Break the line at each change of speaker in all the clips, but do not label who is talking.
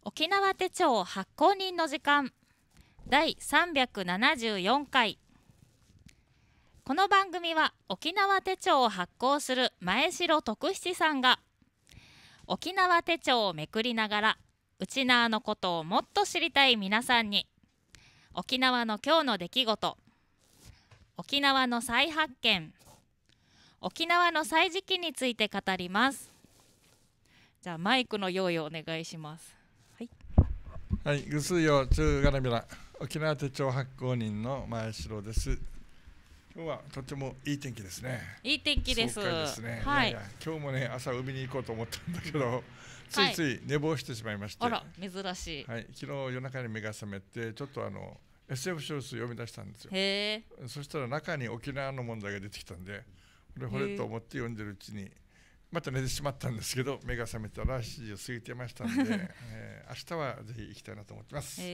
沖縄手帳発行人の時間第374回。この番組は沖縄手帳を発行する前城徳七さんが沖縄手帳をめくりながら内縄のことをもっと知りたい皆さんに沖縄の今日の出来事、沖縄の再発見、沖縄の歳時記について語ります。じゃあマイクの用意をお願いします。
はい、ぐすよ中がなびら沖縄手帳発行人の前城です。今日はとてもいい天気ですね。
いい天気です。
爽快ですね。
はい。
いやいや今日もね朝海に行こうと思ったんだけど、ついつい寝坊してしまいまして。
あら珍しい。
はい、昨日夜中に目が覚めてちょっとSF 小説読み出したんですよ。
へえ。
そしたら中に沖縄の問題が出てきたんで、これと思って読んでるうちに。また寝てしまったんですけど、目が覚めたら7時を過ぎてましたので、明日はぜひ行きたいなと思ってます。はい、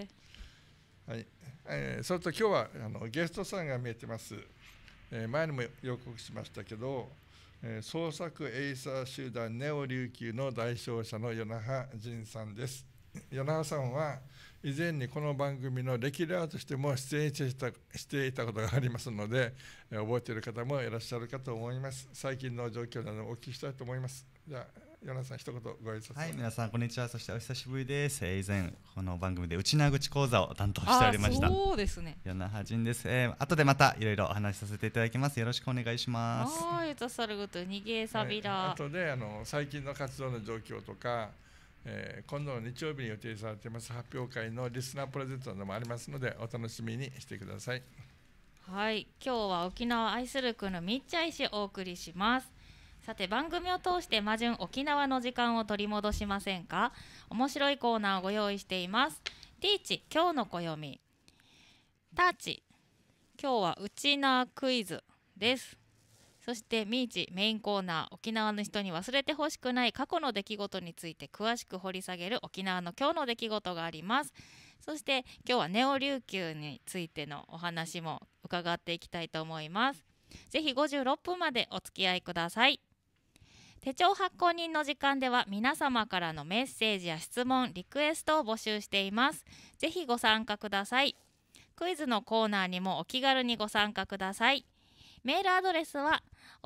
それと今日はゲストさんが見えてます。前にも予告しましたけど、創作エイサー集団ネオ琉球の代表者の与那覇仁さんです。与那覇さんは以前にこの番組のレギュラーとしても出演していたことがありますので、覚えている方もいらっしゃるかと思います。最近の状況などをお聞きしたいと思います。じゃあ与那さん一言ご挨拶。
はい、皆さんこんにちは。そしてお久しぶりです。以前この番組で内縄口講座を担当しておりました。
そうですね。
与那覇仁です。後でまたいろいろお話しさせていただきます。よろしくお願いします。
はい、とさるごとにげさびら。
後で最近の活動の状況とか。今度の日曜日に予定されています発表会のリスナープレゼントなどもありますのでお楽しみにしてください。
はい、今日は沖縄愛する区のみっちゃいしお送りします。さて番組を通して魔順沖縄の時間を取り戻しませんか。面白いコーナーをご用意しています。ティーチ今日の暦、ターチ今日はウチナークイズです。そしてミーチメインコーナー、沖縄の人に忘れてほしくない過去の出来事について詳しく掘り下げる沖縄の今日の出来事があります。そして今日はネオ琉球についてのお話も伺っていきたいと思います。ぜひ56分までお付き合いください。手帳発行人の時間では皆様からのメッセージや質問、リクエストを募集しています。ぜひご参加ください。クイズのコーナーにもお気軽にご参加ください。メールアドレスは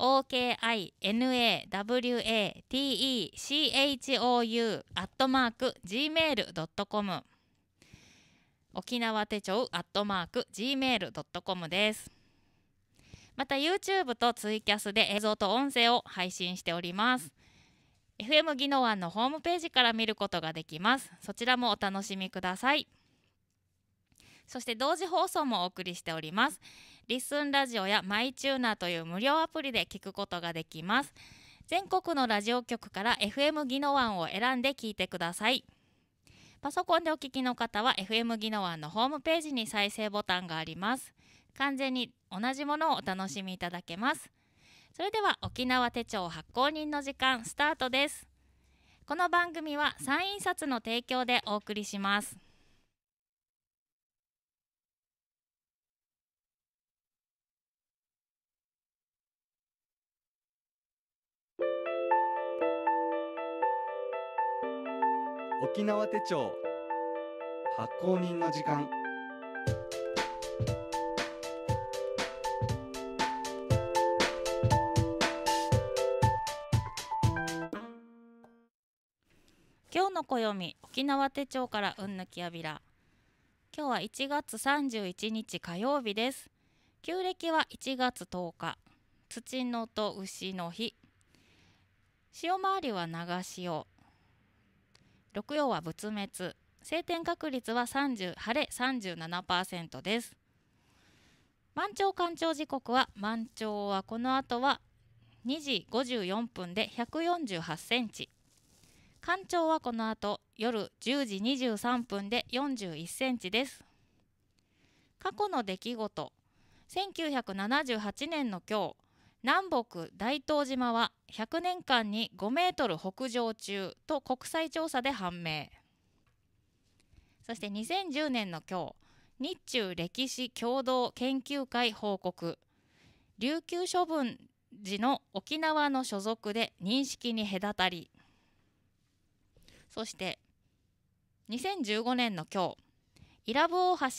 okinawatechou@gmail.com 沖縄手帳@gmail.com です。また YouTube とツイキャスで映像と音声を配信しております。 FM 宜野湾のホームページから見ることができます。そちらもお楽しみください。そして同時放送もお送りしております。リッスンラジオやマイチューナーという無料アプリで聞くことができます。全国のラジオ局から FM 宜野湾を選んで聞いてください。パソコンでお聞きの方は FM 宜野湾のホームページに再生ボタンがあります。完全に同じものをお楽しみいただけます。それでは沖縄手帳発行人の時間スタートです。この番組はサイン札の提供でお送りします。
沖縄手帳発行人の時間。
今日の暦、沖縄手帳からうんぬきやびら。今日は1月31日火曜日です。旧暦は1月10日、土のと牛の日。潮回りは長潮、六曜は仏滅、晴天確率は晴れ 37% です。満潮干潮時刻は満潮はこの後は2時54分で148センチ、干潮はこの後夜10時23分で41センチです。過去の出来事、1978年の今日、南北大東島は100年間に5メートル北上中と国際調査で判明。そして2010年の今日、日中歴史共同研究会報告、琉球処分時の沖縄の所属で認識に隔たり。そして 2015年の今日、伊良部大橋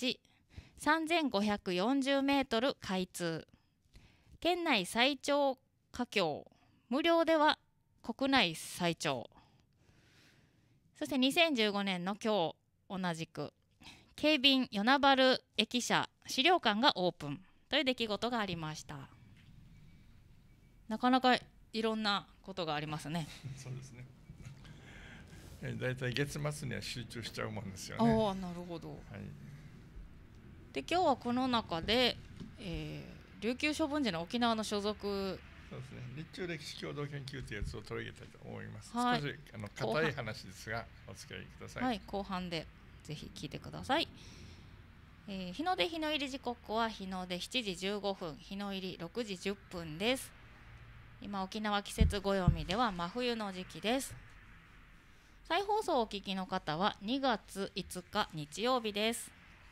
3540メートル開通。県内最長架橋、無料では国内最長。そして2015年の今日、同じく京浜与那原駅舎資料館がオープンという出来事がありました。なかなかいろんなことがありますね。
そうですね。だいたい月末には集中しちゃうもんですよね。
ああ、なるほど。
はい、
で今日はこの中で、琉球処分時の沖縄の所属、
そうですね。日中歴史共同研究というやつを取り上げたいと思います。
はい、
少し硬い話ですがお付き合いください。
はい、後半でぜひ聞いてください。日の出日の入り時刻は日の出7時15分、日の入り6時10分です。今沖縄季節暦では真冬の時期です。再放送をお聞きの方は2月5日日曜日です。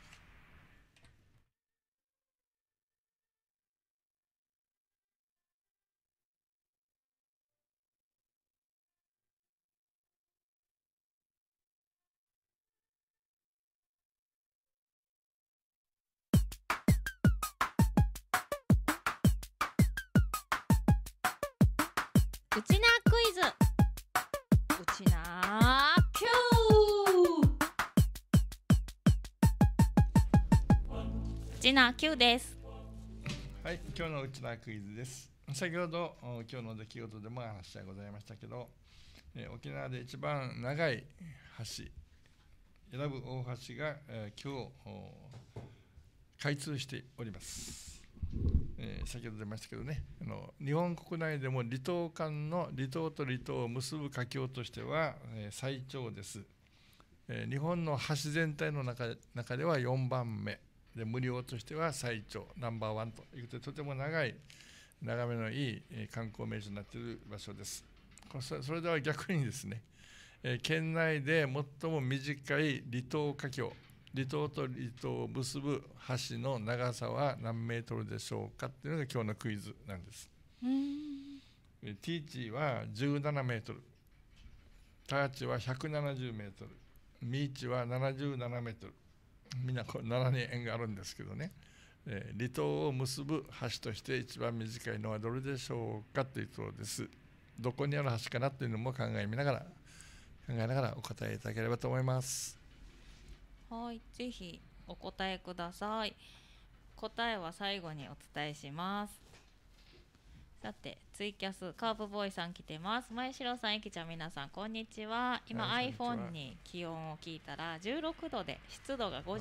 ウチナークイズ、ウチナー Q。 ウチナー Q です。
はい、今日のうちなクイズです。先ほど今日の出来事でも話がございましたけど、沖縄で一番長い橋、伊良部大橋が、今日開通しております。先ほど出ましたけどね、日本国内でも離島間の離島と離島を結ぶ架橋としては、最長です。日本の橋全体の中では4番目で、無料としては最長ナンバーワンということで、とても眺めのいい観光名所になっている場所です。それでは逆にですね、県内で最も短い離島架橋、離島と離島を結ぶ橋の長さは何メートルでしょうかっていうのが今日のクイズなんです。ティーチは17メートル、ターチは170メートル、ミーチは77メートル。みんな7に円があるんですけどね、離島を結ぶ橋として一番短いのはどれでしょうかというところです。どこにある橋かなというのも考えながらお答えいただければと思います。
はい、ぜひお答えください。答えは最後にお伝えします。さてツイキャスカープボーイさん来てます。前城さん、えきちゃん、皆さんこんにちは。今、
はい、
iPhone に気温を聞いたら16度で湿度が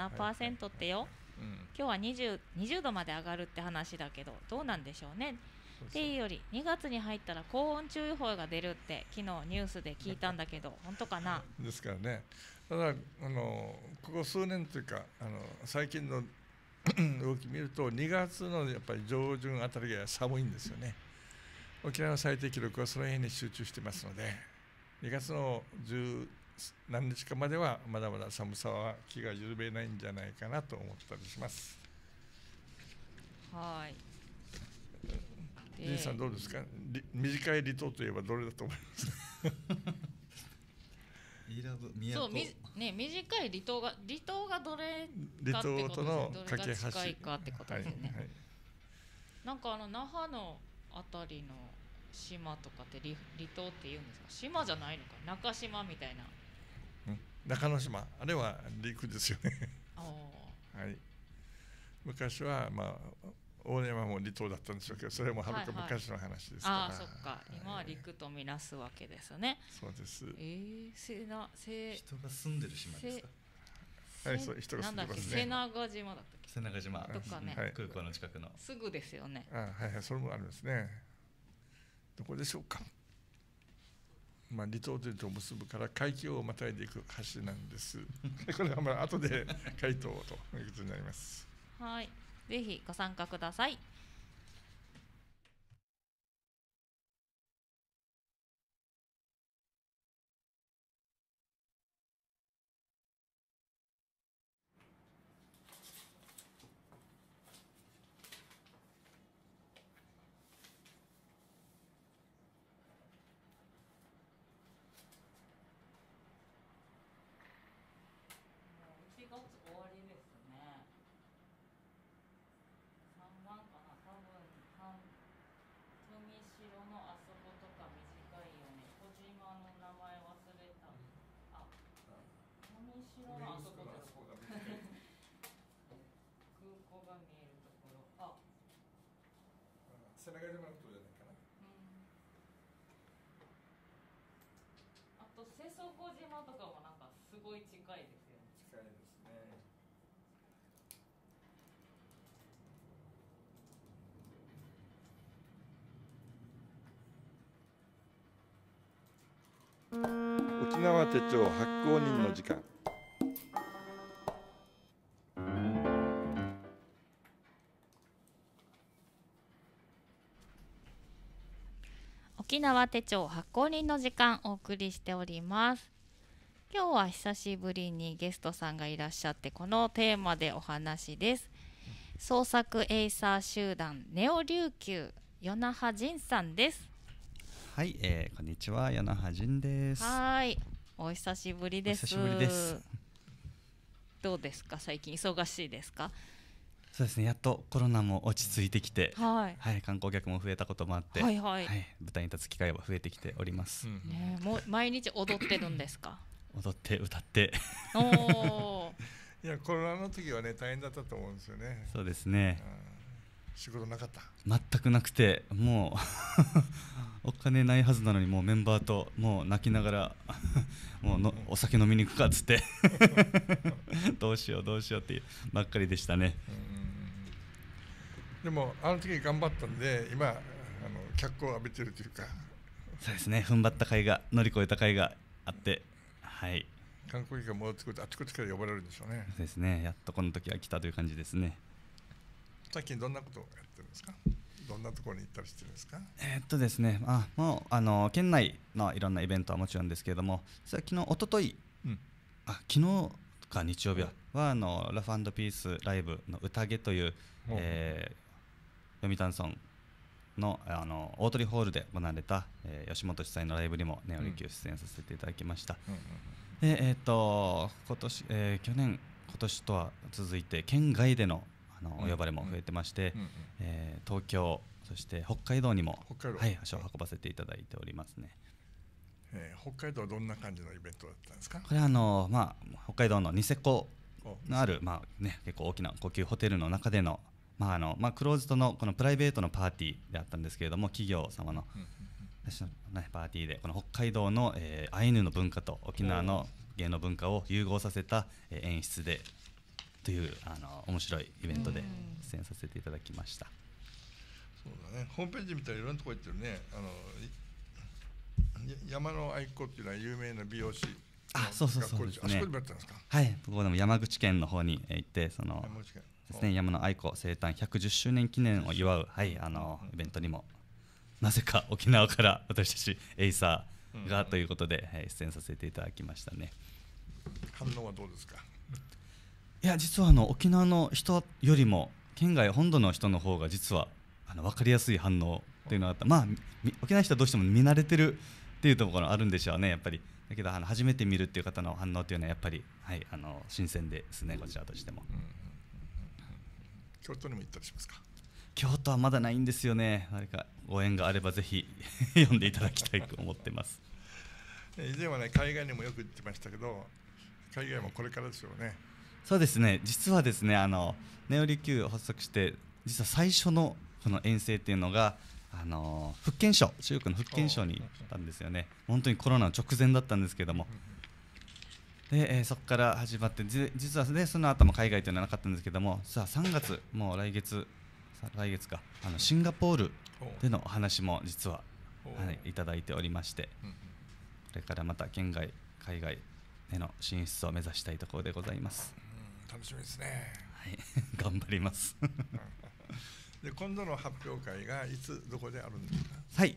57% ってよ、今日は 20度まで上がるって話だけどどうなんでしょうね。っていうより2月に入ったら高温注意報が出るって昨日ニュースで聞いたんだけど本当かな。
ですからね、ただここ数年というか最近の動き見ると2月のやっぱり上旬あたりが寒いんですよね。沖縄の最低記録はその辺に集中してますので、2月の10何日かまではまだまだ寒さは気が緩めないんじゃないかなと思ったりします。
はい。
リンさんどうですか。短い離島といえばどれだと思いますか。
そうね、短い離島がどれかってことですね。
離島との架け橋、
どれが近いかってことですよね。
はいはい、
なんか那覇のあたりの島とかって離島って言うんですか。島じゃないのか、中島みたいな。
中之島、あれは陸ですよね。はい。昔は大山も離島だったんでしょうけど、それもはるか昔の話ですから。
ああ、そっか。今は陸とみなすわけですね。
そうです。
人が住んでる島ですか。
はい、そう、人が住んでますね。
瀬長島だったっけ。
瀬長島
とかね、
空港の近くの。
すぐですよね。
はいはい、それもありますね。どこでしょうか。離島と離島を結ぶから海峡をまたいでいく橋なんです。これは後で回答ということになります。
はい。ぜひご参加ください。 つ終わりですね。3番かな、多分富城のあそことか短いよね。小島の名前忘れた。あ、富城のあそことか空港が見えるところ。あ、
瀬長島のことじゃないかな。
あと瀬底島とかもなんかすごい近いですよね。
近いですね。沖縄手帳発行人の時間。
沖縄手帳発行人の時間お送りしております。今日は久しぶりにゲストさんがいらっしゃってこのテーマでお話です。創作エイサー集団ネオ琉球与那覇仁さんです。
はい、こんにちは、与那覇仁です。
はい、お久しぶりです。
お久しぶりです。
どうですか、最近忙しいですか？
そうですね、やっとコロナも落ち着いてきて、
はい、
はい、観光客も増えたこともあって、
はいはい、
はい、舞台に立つ機会は増えてきております。
ね、もう毎日踊ってるんですか？
踊って歌って
お
いや、コロナの時はね、大変だったと思うんですよね。
そうですね、
仕事なかった？
全くなくて、もうお金ないはずなのに、もうメンバーともう泣きながらもうのお酒飲みに行くかっつってどうしようどうしようっていうばっかりでしたね。
でもあの時頑張ったんで、今脚光を浴びてるというか。
そうですね、踏ん張った甲斐が、乗り越えた甲斐があって、はい、
観光客が戻ってくるとあちこちから呼ばれるんでしょうね。
そうですね、やっとこの時は来たという感じですね。
最近どんなことをやってるんですか？どんなところに行ったりしてるんですか？
ですね、もう県内のいろんなイベントはもちろんですけれども、昨日一昨日、昨日か日曜日はラフ&ピースライブの宴という、読谷村の大鳥ホールで行われた、吉本主催のライブにもネオ琉球出演させていただきました。で今年、去年今年とは続いて県外でのお呼ばれも増えてまして、東京そして北海道にも、はい、足を運ばせていただいておりますね。
北海道はどんな感じのイベントだったんですか？
これは北海道のニセコのある、結構大きな高級ホテルの中での、クローズドのこのプライベートのパーティーであったんですけれども、企業様の、パーティーでこの北海道の、アイヌの文化と沖縄の芸能文化を融合させた、演出でという面白いイベントで出演させていただきました。
そうだね、ホームページ見たらいろんなとこ行ってるね。山の愛子っていうのは有名な美容師。
そうですね。
あそこでもやったんですか？
はい、僕も山口県の方に行って、そのですね、山の愛子生誕110周年記念を祝う、はい、イベントにもなぜか沖縄から私たちエイサーがということで、出演させていただきましたね。
反応はどうですか？
いや、実は沖縄の人よりも県外本土の人の方が実は分かりやすい反応というのがあった。沖縄の人はどうしても見慣れてるっていうところあるんでしょうね、やっぱり。だけど初めて見るっていう方の反応というのはやっぱり、はい、新鮮ですね、こちらとしても。
京都にも行ったりしますか？
京都はまだないんですよね。何かご縁があればぜひ読んでいただきたいと思ってます。
以前はね、海外にもよく行ってましたけど、海外もこれからですよね。
そうですね、実はですね、ネオ琉球を発足して実は最初のこの遠征っていうのが福建省、中国の福建省に行ったんですよね。本当にコロナの直前だったんですけども、で、そこから始まって、実はね、その後も海外というのはなかったんですけども、さあ3月、もう来月か、シンガポールでのお話も実は、いただいておりまして、これからまた県外海外への進出を目指したいところでございます。
楽しみですね。
はい、頑張ります
で、今度の発表会がいつどこであるんですか？
はい、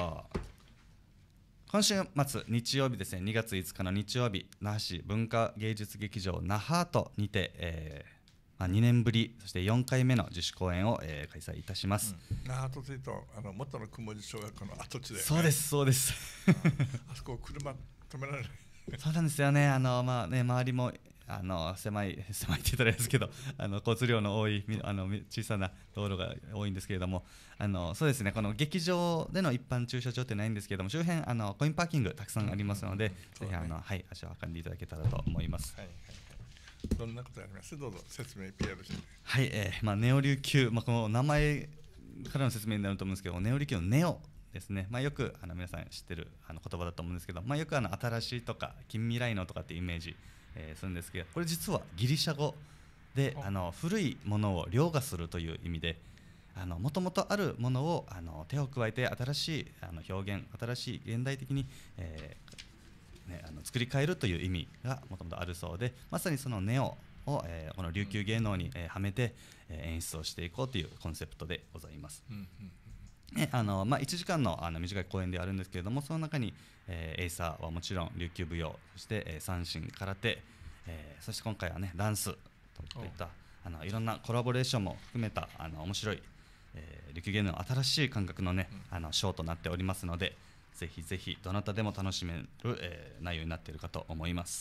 今週末日曜日ですね、2月5日の日曜日、那覇市文化芸術劇場那覇アートにて、2年ぶりそして4回目の自主公演を、開催いたします。
那覇アートというと元の雲寺小学校の跡地で、ね、
そうですそうです
あそこ車止められない
そうなんですよね。周りも狭いって言ったらあれですけど交通量の多い小さな道路が多いんですけれどもそうですねこの劇場での一般駐車場ってないんですけれども周辺コインパーキングたくさんありますので、ぜひはい足を運んでいただけたらと思います。
はいはいはい、どんなことあります？どうぞ説明 PR して。
はい、ネオ琉球、この名前からの説明になると思うんですけど、ネオ琉球のネオですね、よく皆さん知ってる言葉だと思うんですけど、よく新しいとか近未来のとかってイメージ、するんですけど、これ実はギリシャ語で古いものを凌駕するという意味で、もともとあるものを手を加えて新しい表現、新しい現代的に、作り変えるという意味がもともとあるそうで、まさにそのネオを、この琉球芸能に、はめて、演出をしていこうというコンセプトでございます。1時間の短い公演であるんですけれども、その中に、エイサーはもちろん琉球舞踊、そして、三線、空手、そして今回はねダンスといったいろんなコラボレーションも含めた面白い、琉球芸能の新しい感覚のね、ショーとなっておりますので、ぜひぜひどなたでも楽しめる、内容になっているかと思います。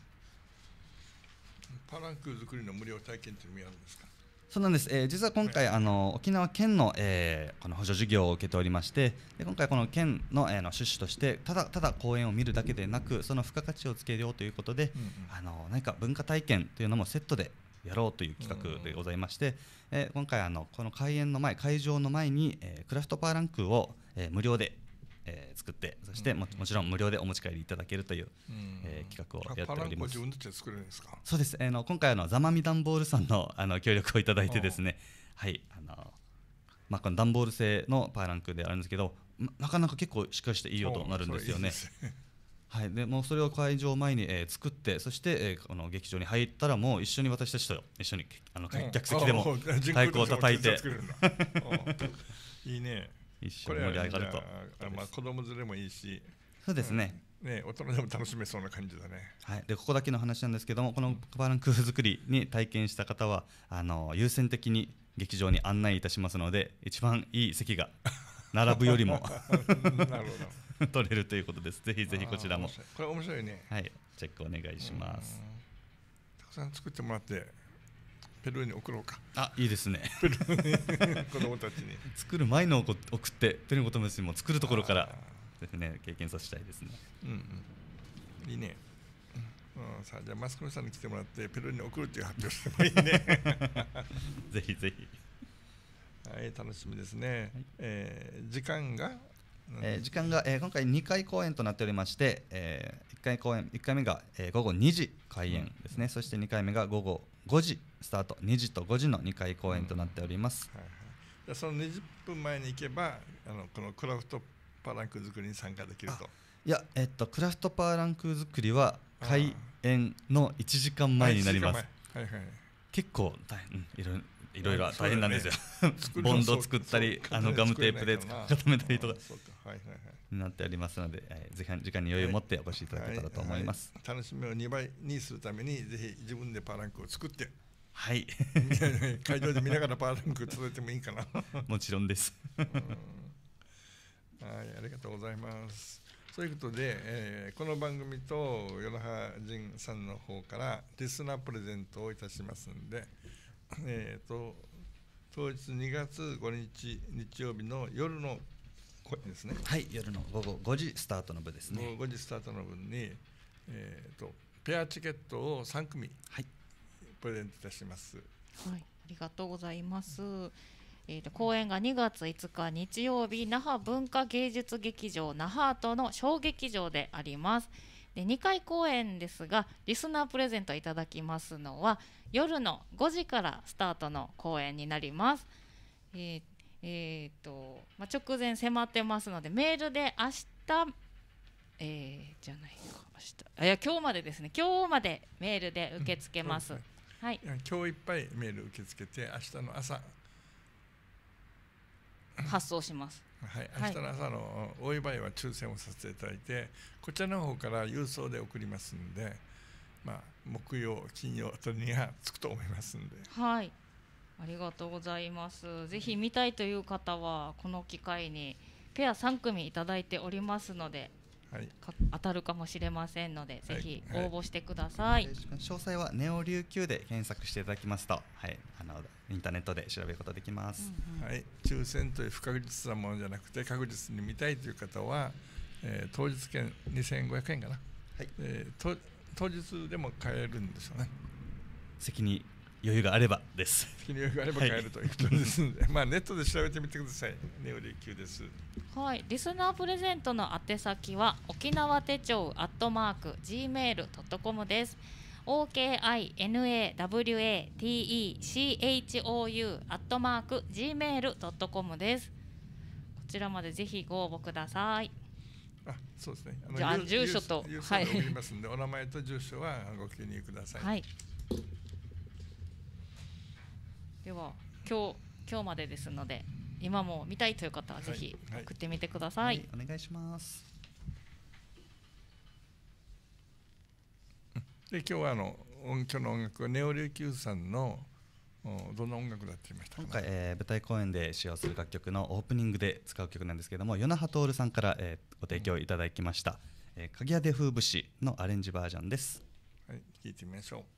パランク作りの無料体験というのもあるんですか？
そうなんです、実は今回沖縄県の、この補助事業を受けておりまして、で今回この県の、趣旨としてただ公演を見るだけでなく、その付加価値をつけようということで、何か文化体験というのもセットでやろうという企画でございまして、今回この会場の前に、クラフトパーランクを、無料で作って、そしてもちろん無料でお持ち帰りいただけるという、企画をやっております。
パランクを自分たちで作れるんですか？
そうです。今回ザマミダンボールさんの協力をいただいてですね、はい、このダンボール製のパーランクであるんですけど、なかなか結構しっかりしていい音になるんですよね。はい、でもうそれを会場前に、作って、そして、この劇場に入ったらもう一緒に私たちと一緒に客席でも太鼓を叩いて
いいね。
一緒に盛り上がると。
子供連れもいいし、
そうですね、
大人でも楽しめそうな感じだね。
はい、でここだけの話なんですけども、このパーランク作りに体験した方は優先的に劇場に案内いたしますので、一番いい席が並ぶよりも
なるほど
取れるということです。ぜひぜひこちらも
これ面白いね。
はい、チェックお願いします。
たくさん作ってもらってペルーに送ろうか。
いいですね。
ペルーに子供たちに
作る前のを送ってペルーの子供たちにも作るところからですね、経験させたいですね。
いいね。さあじゃあマスコミさんに来てもらってペルーに送るっていう発表してもいいね。
ぜひぜひ。
はい、楽しみですね。時間が
今回2回公演となっておりまして、1回目が、午後2時開演ですね、そして2回目が午後5時スタート、2時と5時の2回公演となっております。
じゃあその20分前に行けばこのクラフトパーランク作りに参加できると。
いや、クラフトパーランク作りは開演の1時間前になります。結構大変、いろいろ大変なんですよ。ボンド作ったりガムテープで固めたりとかになっておりますので、ぜひ時間に余裕を持ってお越しいただけたらと思います。
楽しみを2倍にするためにぜひ自分でパーランクを作って、
はい、
会場で見ながらパーランク届いてもいいかな。
もちろんです。
はい、ありがとうございます。そういうことで、この番組と与那覇人さんの方からリスナープレゼントをいたしますので、当日2月5日日曜日の夜の公演ですね。
はい、夜の午後5時スタートの部ですね。
午後5時スタートの分に、ペアチケットを3組、プレゼントいたします。
はい、ありがとうございます。公演が2月5日日曜日、那覇文化芸術劇場那覇アートの小劇場であります。で2回公演ですが、リスナープレゼントいただきますのは夜の5時からスタートの公演になります。直前迫ってますので、メールで明日、じゃないか、今日までですね、今日までメールで受け付けます。はい、
今日いっぱいメール受け付けて、明日の朝
発送します。
はい、明日の朝のお祝いは抽選をさせていただいて、こちらの方から郵送で送りますんで、木曜金曜あたりには着くと思いますんで。
はい、ありがとうございます。ぜひ見たいという方はこの機会にペア3組いただいておりますので、
はい、
当たるかもしれませんので、ぜひ応募してください。
詳細はネオ琉球で検索していただきますと、はい、インターネットで調べることできます。
はい、抽選という不確実なものじゃなくて確実に見たいという方は、当日券2500円かな、はい、当日でも買えるんですよね。
席に余裕があればです。
席に余裕があれば買えるということですので、はい、まあネットで調べてみてください。ネオ琉球です。
はい、リスナープレゼントの宛先は沖縄手帳@gmail.com です。okinawatechou@gmail.com です。こちらまでぜひご応募ください。
そうですね。
じゃあ住所と
はい、送りますので、お名前と住所はご記入ください。
はい。では今日までですので、今も見たいという方はぜひ送ってみてください。
お願いします。
で今日は今日の音楽はネオ琉球さんのどんな音楽だって言いましたか。
今回、舞台公演で使用する楽曲のオープニングで使う曲なんですけども、与那覇徹さんから、ご提供いただきました、鍵屋で風節のアレンジバージョンです。
はい、聴いてみましょう。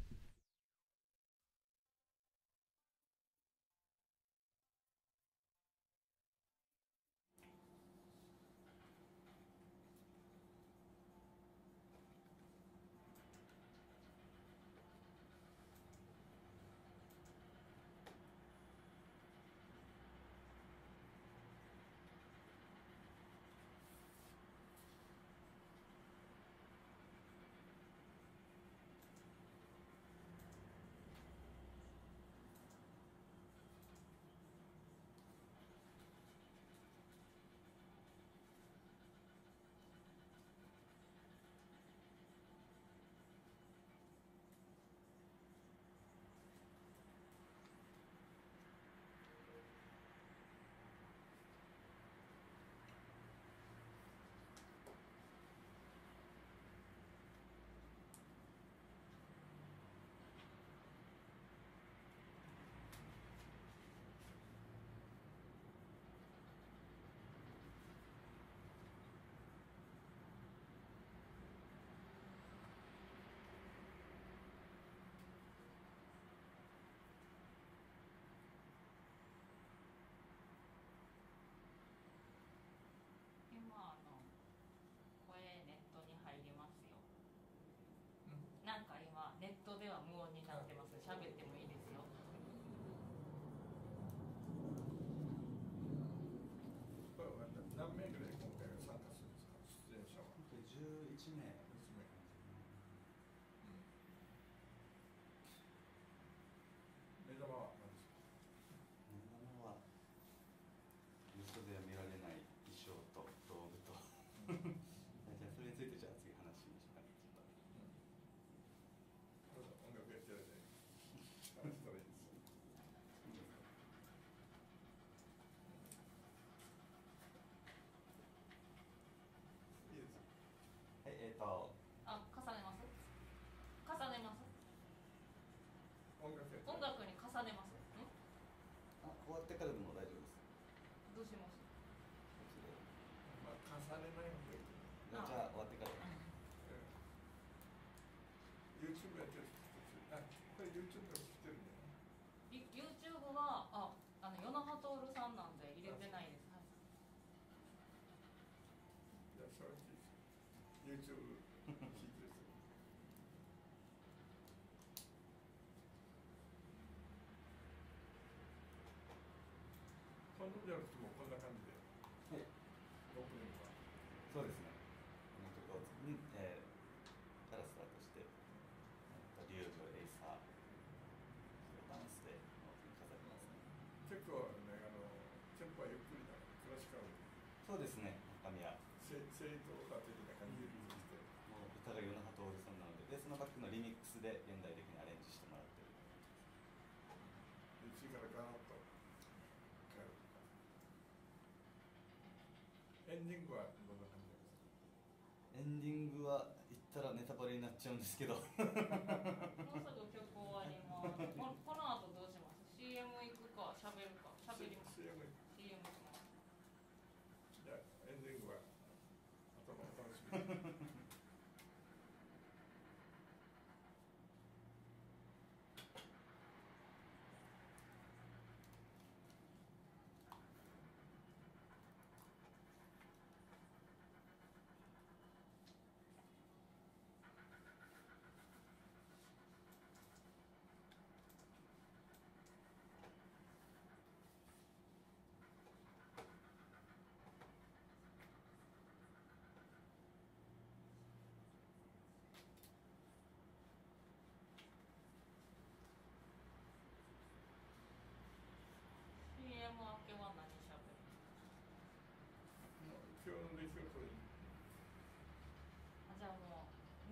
ネットでは無音になってます。喋ってもいいですよ。
何名ぐらい今回は参加するんですか。出演者は。
11名。
目玉は何ですか。
目玉はよそでは見られない衣装と道具とじゃあそれについてじゃあ次話しましょうかね。
音楽やってるで話したらいいです。いいです。
はい、
重ねます。重ねます。音楽に重ねます。
終わってからでも大丈夫です。
どうします。
まあ重ねない方がいい。
じゃあ終わってから。
YouTube やってる人たち。これ YouTube が来てるんだよね。
YouTube は与那覇徹さんなんで入れてないです。はい、
じゃあそれで YouTube 聞いてる人。今度じゃなくてもこんな感じで。
はい。
オープニングは。
そうですね。この曲を次に、からスタートして、リュウジョエイサーダンスで飾りますね。
結構ね、テンポはゆっくりなクラシカル。
そうですね。中身は
正統派的な感じでして、
もう歌が与那覇徹さんなので、そのバックのリミックスで現代的にアレンジしてもらってる。
次からガラッと変える。エンディングはどんな感じですか。
エンディングは言ったらネタバレになっちゃうんですけどもう
すぐ曲終わります。この後どうします。 CM 行くか喋るか。喋ります。 CM します。
じゃあエンディングは頭の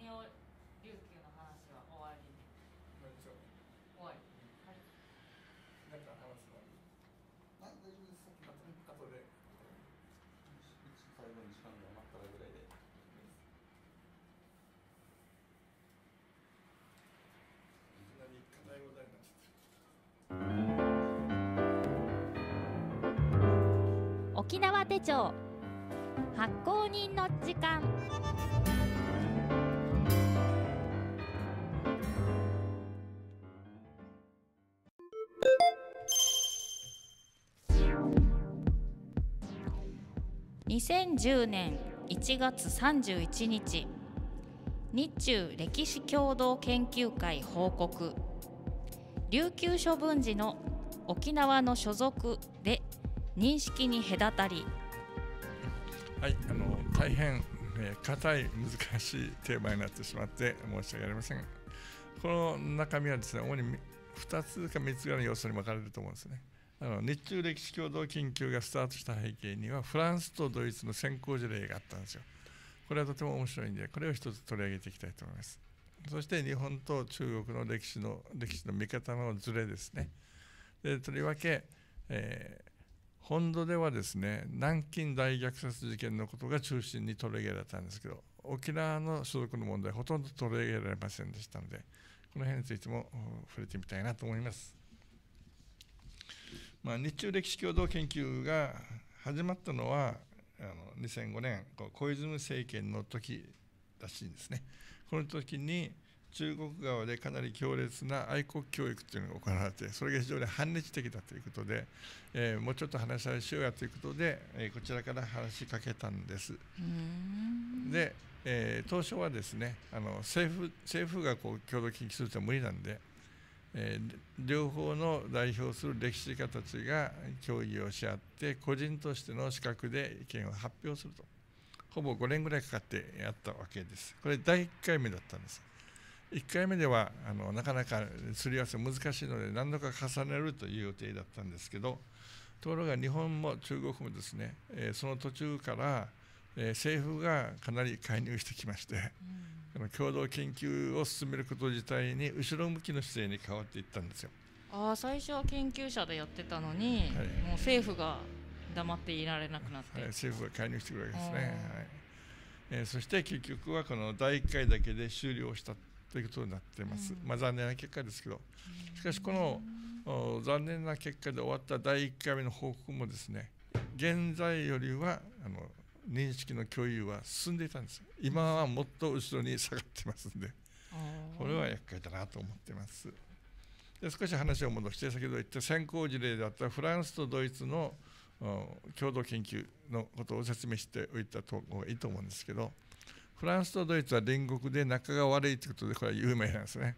葉琉球の話は終わり。終わり。はい。
なんか話すの。大丈夫です。後で。
最後に時間が余ったらぐらいで。
いきなり課題話題になっちゃった。
沖縄手帳発行人の時間。2010年1月31日、日中歴史共同研究会報告。琉球処分時の沖縄の所属で認識に隔たり。
はい、大変硬い難しいテーマになってしまって申し訳ありません。この中身はですね、主に2つか3つぐらいの要素に分かれると思うんですね。日中歴史共同研究がスタートした背景にはフランスとドイツの先行事例があったんですよ。これはとても面白いんで、これを一つ取り上げていきたいと思います。そして日本と中国の歴史の見方のズレですね。でとりわけ、本土ではですね、南京大虐殺事件のことが中心に取り上げられたんですけど、沖縄の所属の問題ほとんど取り上げられませんでしたので、この辺についても触れてみたいなと思います。日中歴史共同研究が始まったのは2005年小泉政権の時らしいんですね。この時に中国側でかなり強烈な愛国教育というのが行われて、それが非常に反日的だということで、もうちょっと話し合いしようやということで、こちらから話しかけたんです。で、当初はですね、政府が共同研究するとは無理なんで、両方の代表する歴史家たちが協議をし合って個人としての資格で意見を発表すると、ほぼ5年ぐらいかかってやったわけです。これ第1回目だったんです。1回目ではなかなかすり合わせ難しいので何度か重ねるという予定だったんですけど、ところが日本も中国もですね、その途中から政府がかなり介入してきまして、共同研究を進めること自体に後ろ向きの姿勢に変わっていったんですよ。
最初は研究者でやってたのに、もう政府が黙っていられなくなって、
政府が介入してくるわけですね。そして結局はこの第1回だけで終了したということになっています。残念な結果ですけど、しかしこの残念な結果で終わった第1回目の報告もですね、現在よりは認識の共有は進んでいたんです。今はもっと後ろに下がってますんで、これは厄介だなと思っています。で少し話を戻して、先ほど言った先行事例だったフランスとドイツの共同研究のことを説明しておいた方がいいと思うんですけど、フランスとドイツは隣国で仲が悪いということでこれは有名なんですね。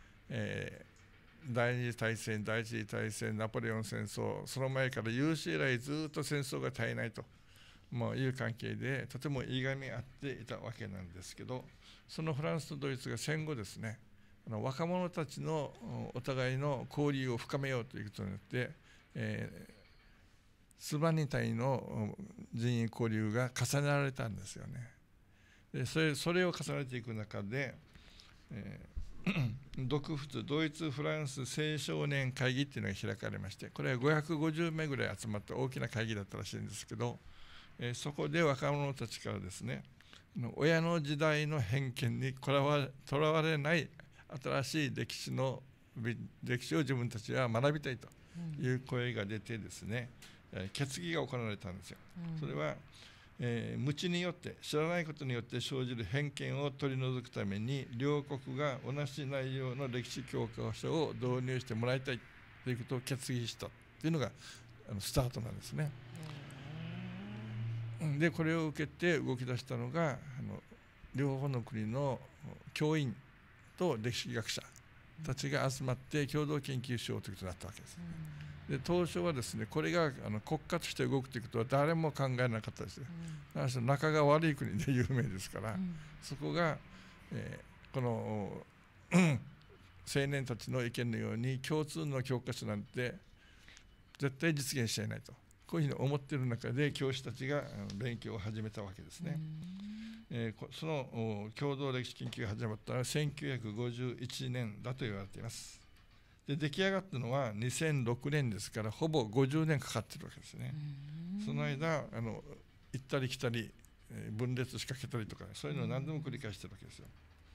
第二次大戦、第一次大戦、ナポレオン戦争、その前から有史以来ずっと戦争が絶えないという関係でとてもいがみ合っていたわけなんですけど、そのフランスとドイツが戦後ですね、若者たちのお互いの交流を深めようということによって、数万人単位の人員交流が重ねられたんですよね。でそれを重ねていく中で、独仏ドイツ・フランス青少年会議っていうのが開かれまして、これは550名ぐらい集まった大きな会議だったらしいんですけど、そこで若者たちからですね、親の時代の偏見にとらわれない新しい歴史を自分たちは学びたいという声が出てですね、決議が行われたんですよ。それは無知によって知らないことによって生じる偏見を取り除くために両国が同じ内容の歴史教科書を導入してもらいたいということを決議したというのがスタートなんですね。でこれを受けて動き出したのが両方の国の教員と歴史学者たちが集まって共同研究しようということになったわけです。で当初はですね、これが国家として動くということは誰も考えなかったですよ。仲が悪い国で有名ですから、そこが、この青年たちの意見のように共通の教科書なんて絶対実現しちゃいないと、こういうふうに思っている中で教師たちが勉強を始めたわけですね。 その共同歴史研究が始まったのは1951年だと言われています。で出来上がったのは2006年ですから、ほぼ50年かかっているわけですね。その間行ったり来たり、分裂仕掛けたりとか、そういうのを何度も繰り返しているわけですよ。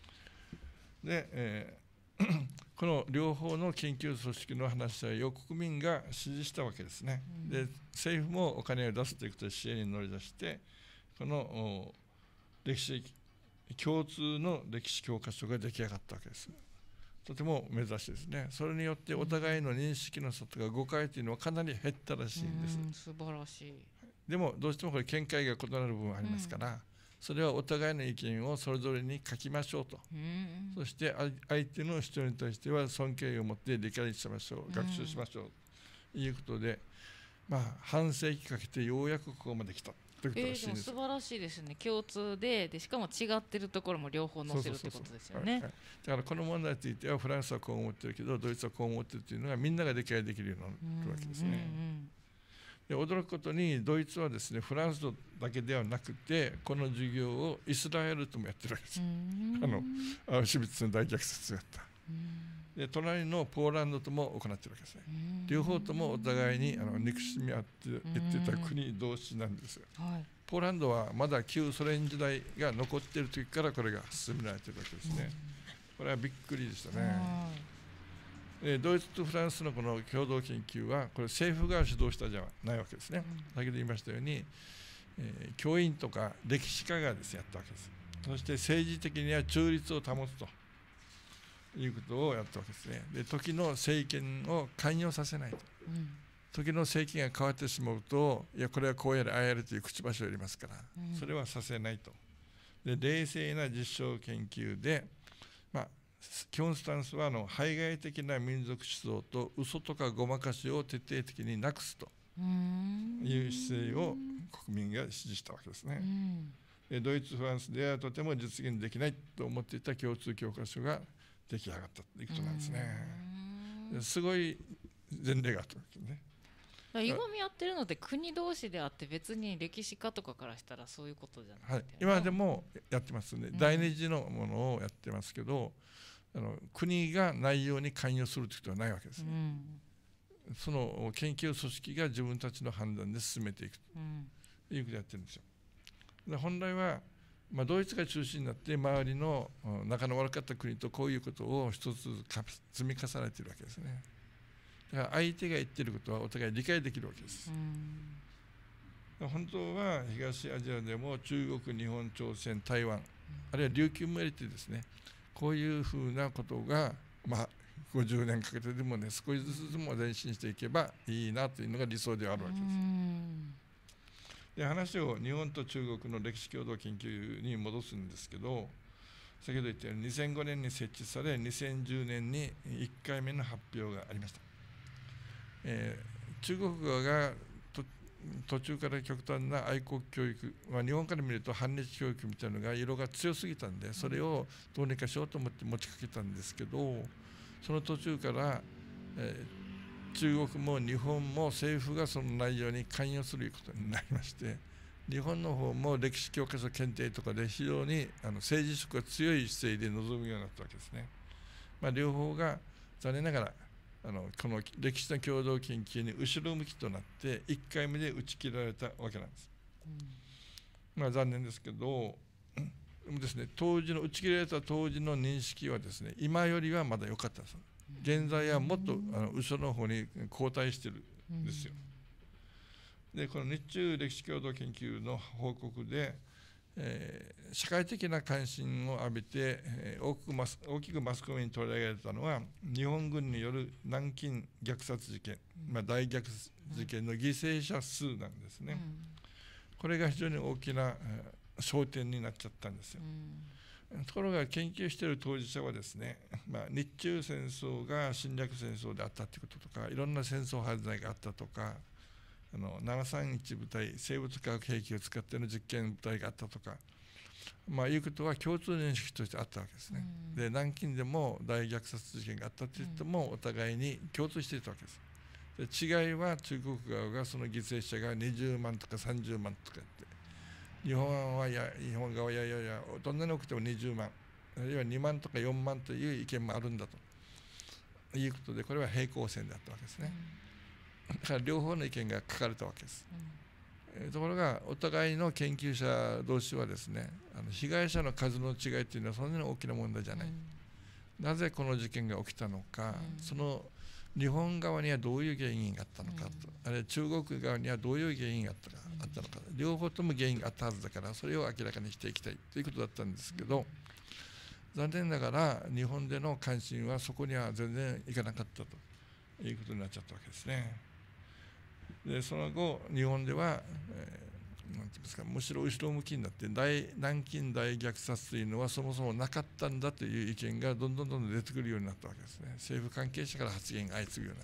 で、この両方の研究組織の話し合いを国民が支持したわけですね。で政府もお金を出すということで支援に乗り出して、この歴史共通の歴史教科書が出来上がったわけです。とても珍しいですね。それによってお互いの認識の差とか誤解というのはかなり減ったらしいんです。
素晴らしい。
でもどうしてもこれ見解が異なる部分がありますから、それはお互いの意見をそれぞれに書きましょうと。そして相手の主張に対しては尊敬を持って理解しましょう、学習しましょうということで、半世紀かけてようやくここまで来たということらしいんです。
でも素晴らしいですね。共通でしかも違ってるところも両方載せるってことですよね。
だからこの問題についてはフランスはこう思ってるけどドイツはこう思ってるというのがみんなが理解できるようになるわけですね。で驚くことにドイツはですね、フランスだけではなくてこの授業をイスラエルともやってるわけです。アウシュビッツの大虐殺をやった。で隣のポーランドとも行っているわけですね。両方ともお互いに憎しみ合って言ってた国同士なんですよ。ポーランドはまだ旧ソ連時代が残っている時からこれが進められているわけですね。これはびっくりでしたね。ドイツとフランスのこの共同研究はこれ政府が主導したじゃないわけですね。先ほど言いましたように、教員とか歴史家がですねやったわけです。そして政治的には中立を保つということをやったわけですね。で時の政権を関与させないと、時の政権が変わってしまうと、いやこれはこうやれああやれという口走りをやりますから、それはさせないと。で冷静な実証研究で、基本スタンスは排外的な民族思想と嘘とかごまかしを徹底的になくすという姿勢を国民が支持したわけですね。ドイツ、フランスではとても実現できないと思っていた共通教科書が出来上がったということなんですね。すごい前例があったわけですね。
いがみやってるのって国同士であって、別に歴史家とかからしたらそういうことじゃない、
今でもやってますね。第二次のものをやってますけど、国が内容に関与するということはないわけですね。その研究組織が自分たちの判断で進めていくということをやってるんですよ。で本来は、ドイツが中心になって周りの仲の悪かった国とこういうことを一つ積み重ねているわけですね。だから相手が言っていることはお互い理解できるわけです。本当は東アジアでも中国、日本、朝鮮、台湾、あるいは琉球も入れてですね、こういうふうなことが、50年かけてでもね、少しずつでも前進していけばいいなというのが理想ではあるわけです。で話を日本と中国の歴史共同研究に戻すんですけど、先ほど言ったように2005年に設置され、2010年に1回目の発表がありました。中国側が途中から極端な愛国教育、日本から見ると反日教育みたいなのが色が強すぎたんで、それをどうにかしようと思って持ちかけたんですけど、その途中から、中国も日本も政府がその内容に関与することになりまして、日本の方も歴史教科書検定とかで非常に政治色が強い姿勢で臨むようになったわけですね。両方が残念ながらこの歴史の共同研究に後ろ向きとなって1回目で打ち切られたわけなんです。残念ですけどですね、打ち切られた当時の認識はですね、今よりはまだ良かったです。現在はもっと後ろの方に後退してるんですよ。でこの日中歴史共同研究の報告で、社会的な関心を浴びて、大きくマスコミに取り上げられたのは日本軍による南京虐殺事件、大虐殺事件の犠牲者数なんですね。これが非常に大きな焦点になっちゃったんですよ。ところが研究している当事者はですね、日中戦争が侵略戦争であったということとか、いろんな戦争犯罪があったとか、731部隊、生物化学兵器を使っての実験部隊があったとか、いうことは共通認識としてあったわけですね。で南京でも大虐殺事件があったといってもお互いに共通していたわけです。で違いは中国側がその犠牲者が20万とか30万とかって日本側いやどんなに多くても20万あるいは2万とか4万という意見もあるんだということで、これは平行線だったわけですね。だから両方の意見が書かれたわけです。ところがお互いの研究者同士はですね、被害者の数の違いというのはそんなに大きな問題じゃない、なぜこの事件が起きたのか、その日本側にはどういう原因があったのかと、あるいは中国側にはどういう原因があったのか、両方とも原因があったはずだから、それを明らかにしていきたいということだったんですけど、残念ながら日本での関心はそこには全然いかなかったということになっちゃったわけですね。でその後日本では、なんていうんですか、むしろ後ろ向きになって南京大虐殺というのはそもそもなかったんだという意見がどんどん出てくるようになったわけですね。政府関係者から発言が相次ぐようになった。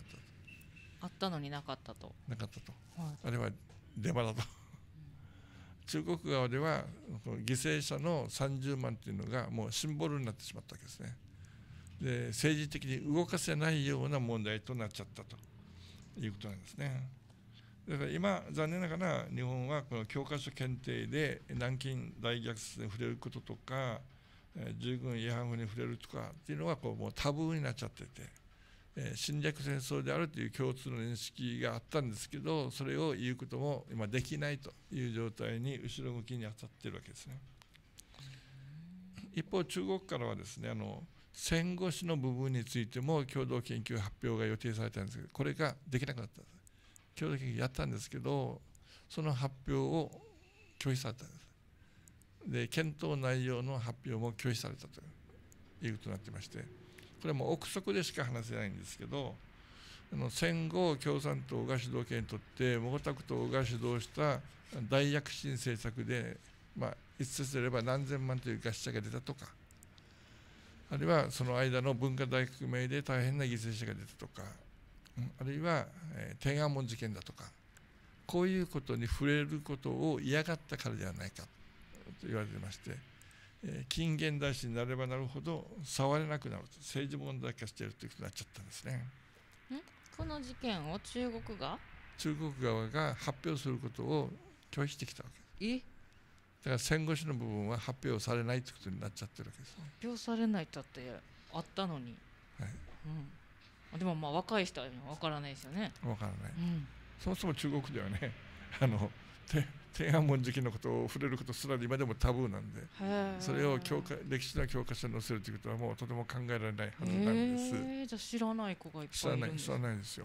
あったのになかったと。
なかったと、あれはデマだと。中国側では犠牲者の30万というのがもうシンボルになってしまったわけですね。で政治的に動かせないような問題となっちゃったということなんですね。だから今残念ながら日本はこの教科書検定で南京大虐殺に触れることとか従軍慰安婦に触れるとかっていうのはもうタブーになっちゃってて、侵略戦争であるという共通の認識があったんですけど、それを言うことも今できないという状態に後ろ向きに当たっているわけですね。一方中国からはですね、戦後史の部分についても共同研究発表が予定されたんですけど、これができなくなったんです。共同研究やったんですけど、その発表を拒否されたんです。で検討内容の発表も拒否されたということになってまして、これはもう憶測でしか話せないんですけど、戦後共産党が主導権にとって毛沢東が主導した大躍進政策で、一説であれば何千万という餓死者が出たとか、あるいはその間の文化大革命で大変な犠牲者が出たとか、あるいは天安門事件だとか、こういうことに触れることを嫌がったからではないかと言われていまして、近現代史になればなるほど触れなくなると、政治問題化しているということになっちゃったんですね。
この事件を中国
側が発表することを拒否してきたわけです。だから戦後史の部分は発表されないということになっちゃってるわけです。
発表されないとってあったのに、でも若い人は分からないですよね。
分からない、そもそも中国ではね、天安門事件のことを触れることすら今でもタブーなんで、それを歴史の教科書に載せるということはもうとても考えられないはずなんです。
じゃあ知らない子がいっぱいいるんですか？
知らないですよ。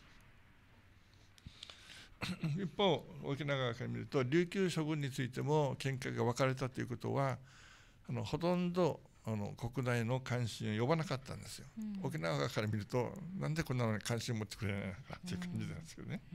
一方沖縄側から見ると琉球処分についても見解が分かれたということはほとんど国内の関心を呼ばなかったんですよ。沖縄側から見るとなんでこんなのに関心を持ってくれないのかっていう感じなんですけどね。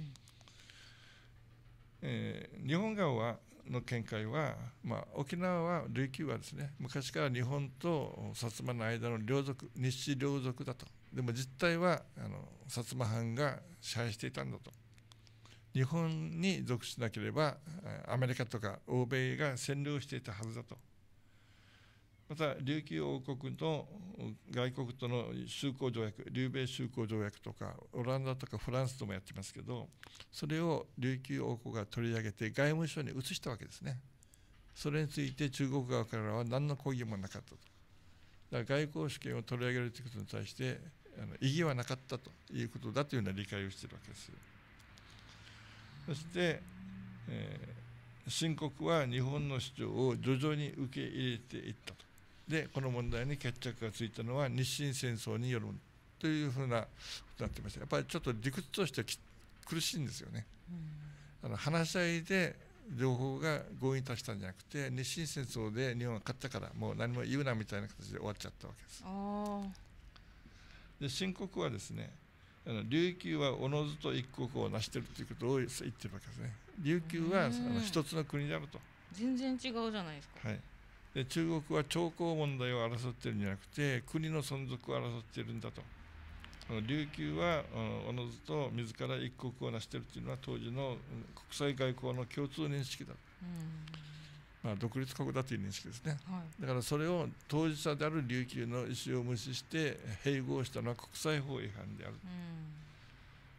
日本側の見解は、沖縄は琉球はですね、昔から日本と薩摩の間の日支領属だと。でも実態は薩摩藩が支配していたんだと。日本に属しなければアメリカとか欧米が占領していたはずだと。また琉球王国の外国との修好条約、琉米修好条約とかオランダとかフランスともやってますけど、それを琉球王国が取り上げて外務省に移したわけですね。それについて中国側からは何の抗議もなかったと。だから外交主権を取り上げるということに対して異議はなかったということだというような理解をしているわけです。そして、清国は日本の主張を徐々に受け入れていったと。でこの問題に決着がついたのは日清戦争によるというふうなことになっていました。やっぱりちょっと理屈としては苦しいんですよね。話し合いで両方が合意に達したんじゃなくて、日清戦争で日本が勝ったからもう何も言うなみたいな形で終わっちゃったわけです。で清国はですね、琉球はおのずと一国を成しているということを言ってるわけですね。琉球は一つの国であると。
全然違うじゃないですか。
で中国は朝貢問題を争っているんじゃなくて国の存続を争っているんだと。琉球はおのずと自ら一国を成しているというのは当時の国際外交の共通認識だと。独立国だという認識ですね。だからそれを当事者である琉球の意思を無視して併合したのは国際法違反である。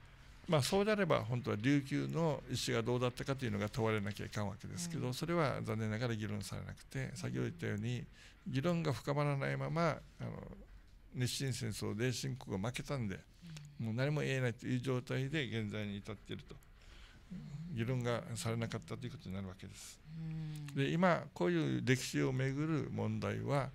そうであれば本当は琉球の意思がどうだったかというのが問われなきゃいかんわけですけど、それは残念ながら議論されなくて、先ほど言ったように議論が深まらないまま日清戦争で清国が負けたんで、もう何も言えないという状態で現在に至っていると、議論がされなかったということになるわけです。で今こういう歴史をめぐる問題は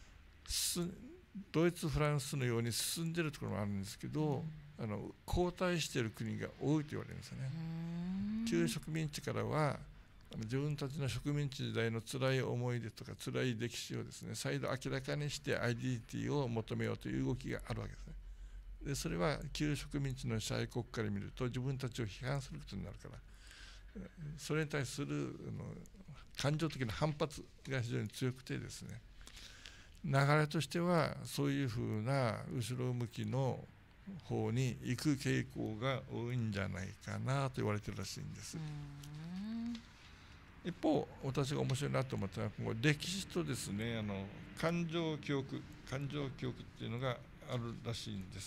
ドイツフランスのように進んでいるところもあるんですけど、後退している国が多いと言われるんですよね。旧植民地からは自分たちの植民地時代の辛い思い出とか辛い歴史をですね、再度明らかにしてアイデンティティを求めようという動きがあるわけですね。でそれは旧植民地の支配国から見ると自分たちを批判することになるから、それに対する感情的な反発が非常に強くてですね、流れとしてはそういうふうな後ろ向きの方に行く傾向が多いんじゃないかなと言われてるらしいんです。一方私が面白いなと思ったのは歴史とですね、感情記憶っていうのがあるらしいんです。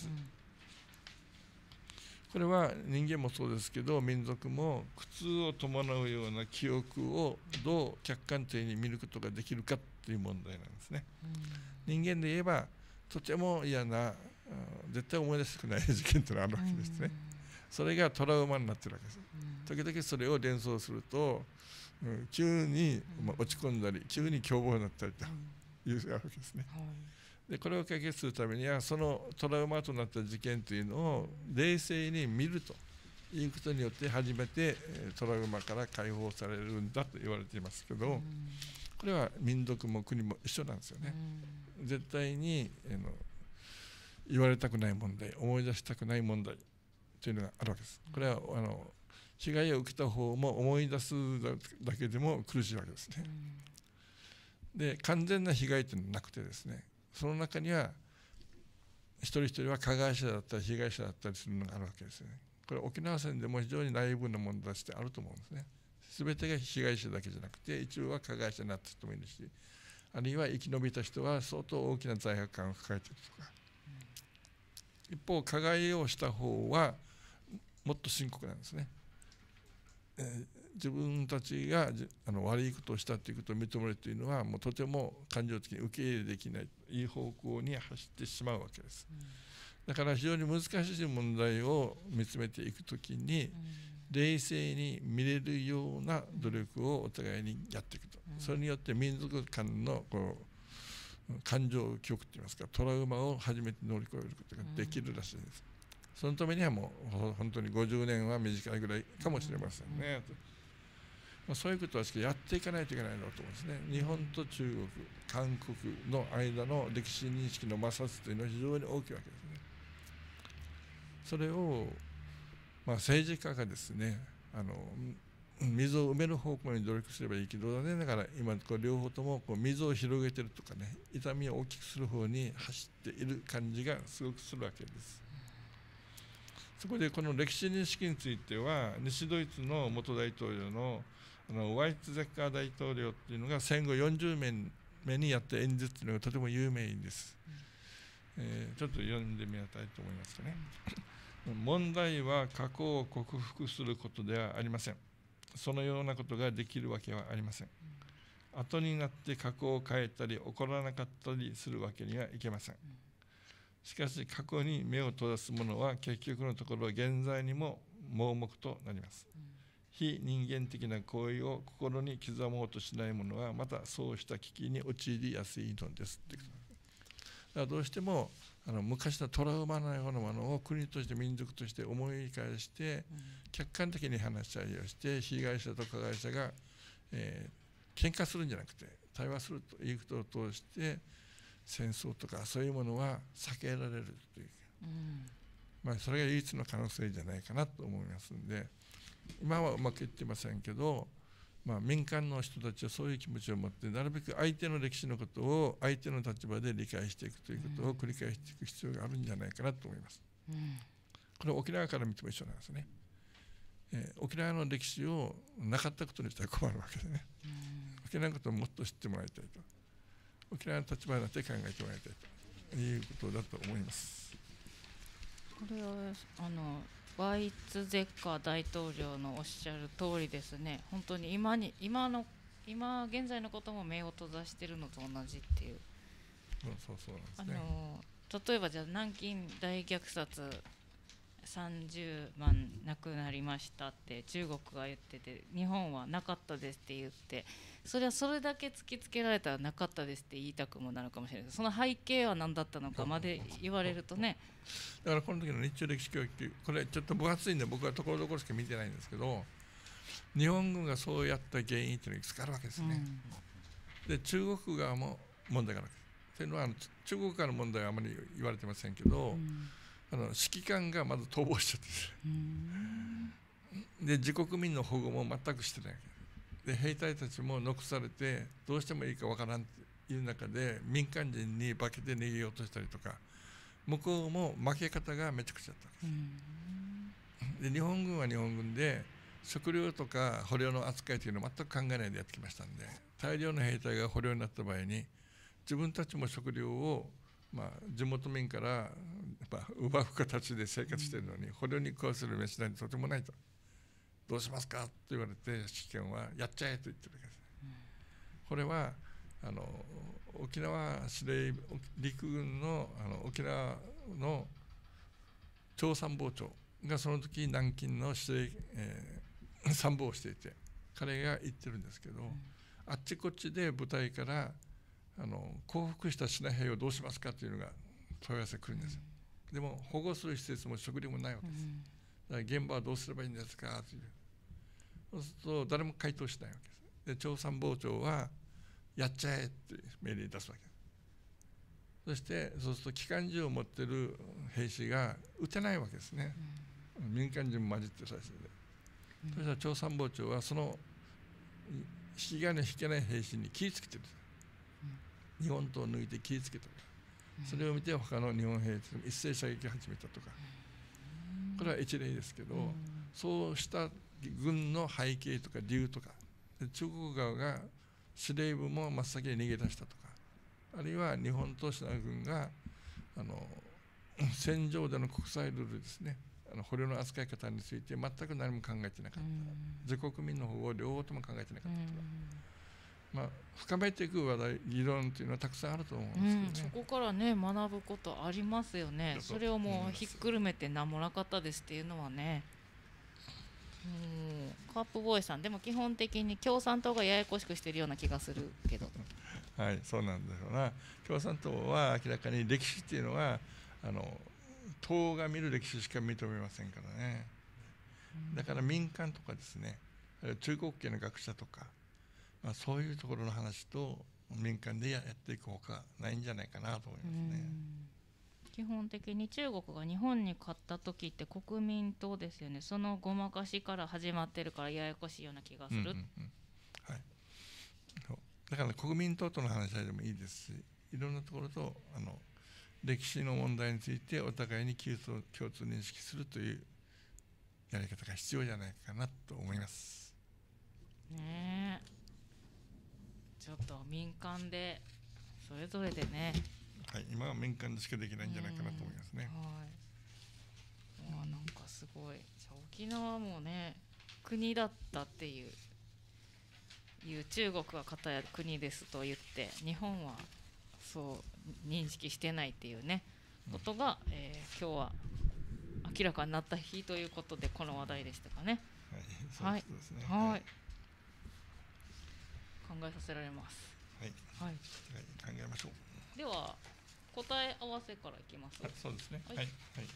これは人間もそうですけど民族も苦痛を伴うような記憶をどう客観的に見ることができるかという問題なんですね。人間で言えばとても嫌な絶対思い出したくない事件というのがあるわけですね。それがトラウマになってるわけです。時々それを連想すると、急に落ち込んだり急に凶暴になったりというわけですね。でこれを解決するためにはそのトラウマとなった事件というのを冷静に見るということによって初めてトラウマから解放されるんだと言われていますけど、これは民族も国も一緒なんですよね。絶対に言われたくない問題、思い出したくない問題というのがあるわけです。これは被害を受けた方も思い出すだけでも苦しいわけですね。で完全な被害というのはなくてですね、その中には一人一人は加害者だったり被害者だったりするのがあるわけですね。これ沖縄戦でも非常に内部の問題としてあると思うんですね。全てが被害者だけじゃなくて一部は加害者になった人もいるし、あるいは生き延びた人は相当大きな罪悪感を抱えているとか、一方加害をした方はもっと深刻なんですね。自分たちが悪いことをしたということを認めるというのはもうとても感情的に受け入れできないという方向に走ってしまうわけです。だから非常に難しい問題を見つめていくときに冷静に見れるような努力をお互いにやっていくと、それによって民族間の感情記憶といいますかトラウマを初めて乗り越えることができるらしいです。そのためにはもう本当に50年は短いぐらいかもしれませんね。そういうことはやっていかないといけないなと思うんですね。日本と中国、韓国の間の歴史認識の摩擦というのは非常に大きいわけですね。それを、政治家がですね、溝を埋める方向に努力すればいいけど、残念ながら今両方とも溝を広げてるとかね、痛みを大きくする方に走っている感じがすごくするわけです。そこでこの歴史認識については西ドイツの元大統領のワイツゼッカー大統領っていうのが戦後40年目にやった演説というのがとても有名です。ちょっと読んでみたいと思いますかね。問題は過去を克服することではありません。そのようなことができるわけはありません。後になって過去を変えたり起こらなかったりするわけにはいけません。しかし過去に目を閉ざす者は結局のところ現在にも盲目となります。非人間的な行為を心に刻もうとしない者はまたそうした危機に陥りやすいのです。だからどうしても昔のトラウマのようなものを国として民族として思い返して客観的に話し合いをして被害者と加害者が、喧嘩するんじゃなくて対話するということを通して戦争とかそういうものは避けられるという、それが唯一の可能性じゃないかなと思いますので、今はうまくいってませんけど、民間の人たちはそういう気持ちを持ってなるべく相手の歴史のことを相手の立場で理解していくということを繰り返していく必要があるんじゃないかなと思います。これは沖縄から見ても一緒なんですね。沖縄の歴史をなかったことにしたら困るわけでね。沖縄のことをもっと知ってもらいたいと、沖縄の立場になって考えてもらいたいということだと思います。
これはワイツゼッカー大統領のおっしゃる通りですね。本当に今現在のことも目を閉ざしているのと同じっていう。
そうなんですね。
例えばじゃあ南京大虐殺30万亡くなりましたって中国が言ってて、日本はなかったですって言って、それはそれだけ突きつけられたらなかったですって言いたくもなるかもしれないけど、その背景は何だったのかまで言われるとね。
だからこの時の日中歴史教育、これちょっと分厚いんで僕はところどころしか見てないんですけど、日本軍がそうやった原因っていうのがいくつかあるわけですね。で中国側も問題があるわけです。というのは中国側の問題はあまり言われてませんけど、指揮官がまず逃亡しちゃってで自国民の保護も全くしてないわけで、兵隊たちも残されてどうしてもいいかわからんという中で民間人に化けて逃げようとしたりとか、向こうも負け方がめちゃくちゃだったわけです。で日本軍は日本軍で食料とか捕虜の扱いというのを全く考えないでやってきましたんで、大量の兵隊が捕虜になった場合に自分たちも食料を地元民から奪う形で生活しているのに、捕虜に食わせる飯なんてとてもないと。どうしますかと言われて指揮官はやっちゃえと言ってるわけです。これは沖縄司令陸軍の沖縄の長参謀長がその時南京の司令、参謀をしていて、彼が言ってるんですけど、あっちこっちで部隊から降伏した品兵をどうしますかというのが問い合わせが来るんですよ。でも保護する施設も食料もないわけです。だから現場はどうすればいいんですかという。そうすると誰も回答しないわけです。で長参謀長はやっちゃえって命令出すわけです。そうすると機関銃を持っている兵士が撃てないわけですね。民間人も混じって最初で。そしたら長参謀長はその引き金引けない兵士に気をつけてるんです。日本刀を抜いて気をつけたとか、それを見て他の日本兵士も一斉射撃を始めたとか、これは一例ですけど、そうした軍の背景とか理由とか、中国側が司令部も真っ先に逃げ出したとか、あるいは日本とシナ軍が戦場での国際ルールですね、捕虜の扱い方について全く何も考えてなかった、自国民の保護を両方とも考えてなかったとか、深めていく話題、議論というのはたくさんあると思うんですけどね。
そこからね学ぶことありますよね。それをもうひっくるめてなんもなかったですっていうのはね。カープボーイさんでも基本的に共産党がややこしくしてるような気がするけど
はい、そうなんだよな。共産党は明らかに歴史っていうのは党が見る歴史しか認めませんからね。だから民間とかですね、中国系の学者とか、そういうところの話と民間でやっていくほかないんじゃないかなと思いますね。
基本的に中国が日本に勝った時って国民党ですよね。そのごまかしから始まってるからややこしいような気がする。
はい、だから国民党との話し合いでもいいですし、いろんなところと歴史の問題についてお互いに共通認識するというやり方が必要じゃないかなと思います
ね。ちょっと民間でそれぞれでね、
はい、今は民間でしかできないんじゃないかなと思いますね。
なんかすごい、沖縄もね国だったっていう中国が片や国ですと言って日本はそう認識してないっていうねことが、今日は明らかになった日ということでこの話題でしたかね。
はい、そうですね。
はい、考えさせられます。
はい、考えましょう。
では答え合わせからいきます。
そうですね。はい。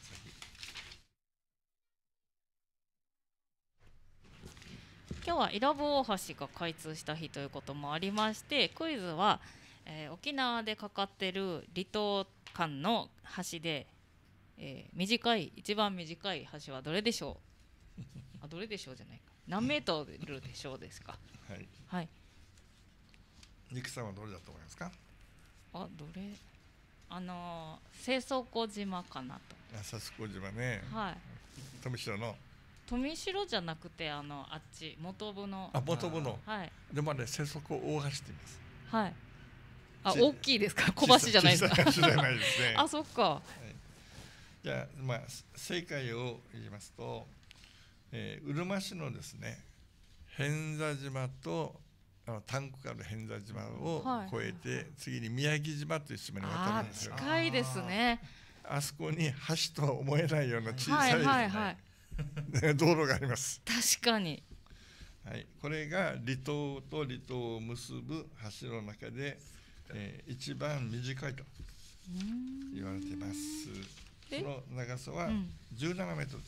今日は伊良部大橋が開通した日ということもありまして、クイズは、沖縄でかかっている離島間の橋で、一番短い橋はどれでしょうどれでしょうじゃないか、何メートルでしょうですか。はい。
ニクさんはどれだと思いますか。
どれ清掃小島かなと。
清掃小島ね。
はい。
富城の。
富城じゃなくてあっち本部の。
本部の。
はい。
でもね清掃大橋って言います。
はい。大きいですか。小橋じゃないですか。
小さい橋じゃないですね。
そっか。
じゃあ、正解を言いますと、うるま市のですね、偏座島とタンクがある偏座島を越えて、次に宮城島という島に渡るんですよ。
近いですね。
あそこに橋とは思えないような小さい、道路があります。
確かに。
はい、これが離島と離島を結ぶ橋の中で、一番短いと言われています。その長さは17メートルです。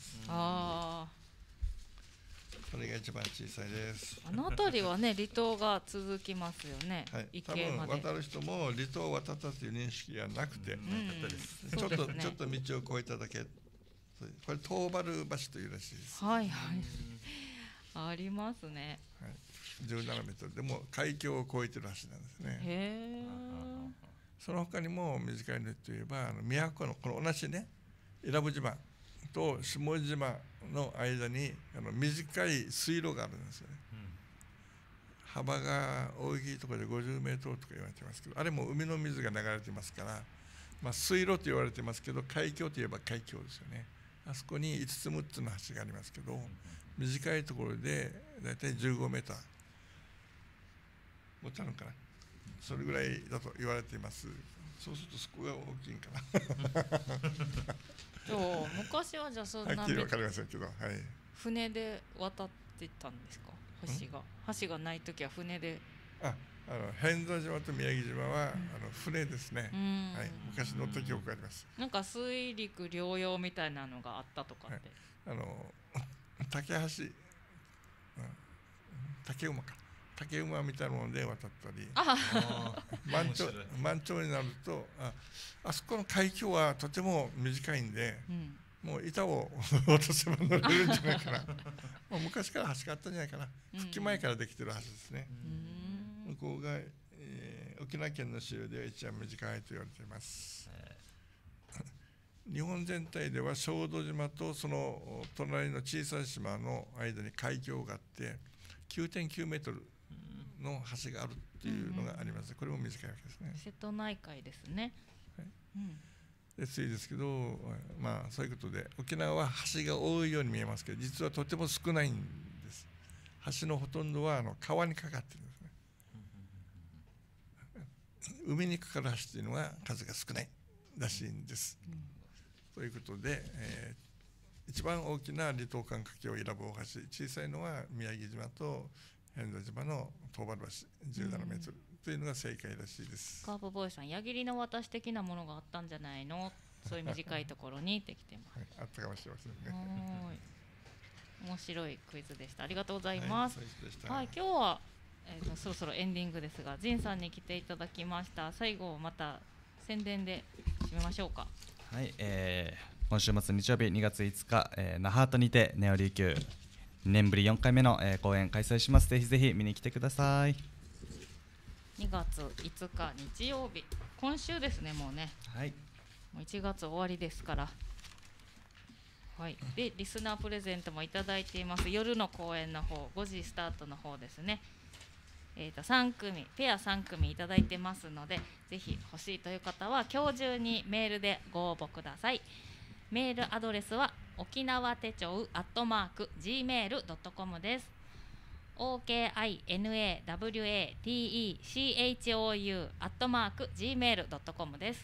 これが一番小さいです。
あの辺りはね、離島が続きますよね。
はい、多分渡る人も離島を渡ったという認識がなくて、ちょっと道を越えただけ。これ東原橋というらしいです。
はいはい。ありますね。
はい、17メートルでも海峡を越えてる橋なんですね。
へー。
その他にも短いのといえば宮古のこの同じね、伊良部島と下島の間に短い水路があるんですよね。幅が大きいところで50メートルとか言われてますけど、あれも海の水が流れてますから、水路と言われてますけど、海峡といえば海峡ですよね。あそこに5つ6つの橋がありますけど、短いところでだいたい15メーター持ちあるかな、それぐらいだと言われています。そうするとそこが大きいんかな。
昔はじゃあそんな
はっきり分かりませんけど、はい、
船で渡ってたんですか？橋がないときは船で。
偏座島と宮城島は船ですね。はい、昔乗った記憶があります。
なんか水陸両用みたいなのがあったとかって。
竹馬みたいなもので渡ったり、満潮になるとあそこの海峡はとても短いんで、もう板を落とせば乗れるんじゃないかな。昔から橋があったんじゃないかな。復帰前からできてる橋ですね。向こうが、沖縄県の資料では一番短いと言われています。日本全体では小豆島とその隣の小さい島の間に海峡があって 9.9 メートルの橋があるっていうのがあります。これも短いわけですね。
瀬戸内海ですね。
でついですけど、そういうことで沖縄は橋が多いように見えますけど、実はとても少ないんです。橋のほとんどは川にかかっているんですね。海にかかる橋というのは数が少ないらしいんです。ということで、一番大きな離島間隔を選ぶ大橋、小さいのは宮城島と偏座島の東原橋17メートルというのが正解らしいです。
カープボーイさん、矢切の渡し的なものがあったんじゃないの？そういう短いところにできてます。
あったかもしれませんね。
面白いクイズでした。ありがとうございます。はい、今日は、そろそろエンディングですが、仁さんに来ていただきました。最後また宣伝で締めましょうか。
はい、今週末日曜日2月5日、那覇とにてネオ琉球2年ぶり4回目の、公演開催します。ぜひぜひ見に来てください。
2月5日日曜日、今週ですね。もうね、
はい、
もう1月終わりですから。はい、でリスナープレゼントもいただいています。夜の公演の方、5時スタートの方ですね。3組ペア3組いただいてますので、ぜひ欲しいという方は今日中にメールでご応募ください。メールアドレスは沖縄手帳@gmail.com です。OKINAWATECHOU@gmail.com です。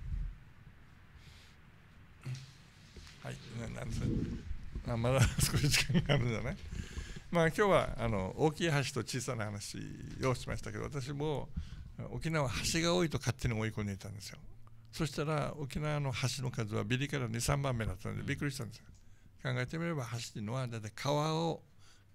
はい、なんですまだ少し時間があるんだね。今日は大きい橋と小さな話をしましたけど、私も沖縄は橋が多いと勝手に追い込んでいたんですよ。そしたら沖縄の橋の数はビリから2、3番目だったのでびっくりしたんですよ。考えてみれば橋というのはだいたい川を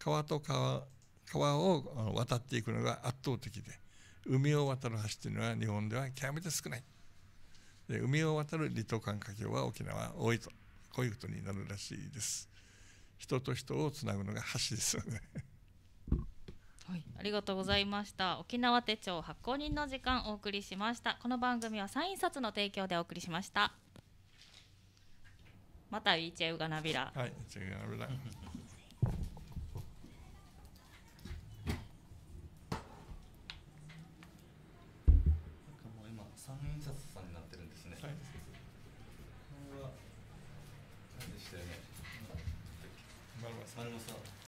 渡っていくのが圧倒的で、海を渡る橋というのは日本では極めて少ない。で、海を渡る離島間隔橋は沖縄は多いと、こういうことになるらしいです。人と人をつなぐのが橋ですよね。
はい、ありがとうございました。沖縄手帳発行人の時間お送りしました。この番組はサイン札の提供でお送りしました。またイチェウガナビラ。
はい、イチェウガナビラ。も
う今サイン札さんになってるんですね。はい。これは丸本さん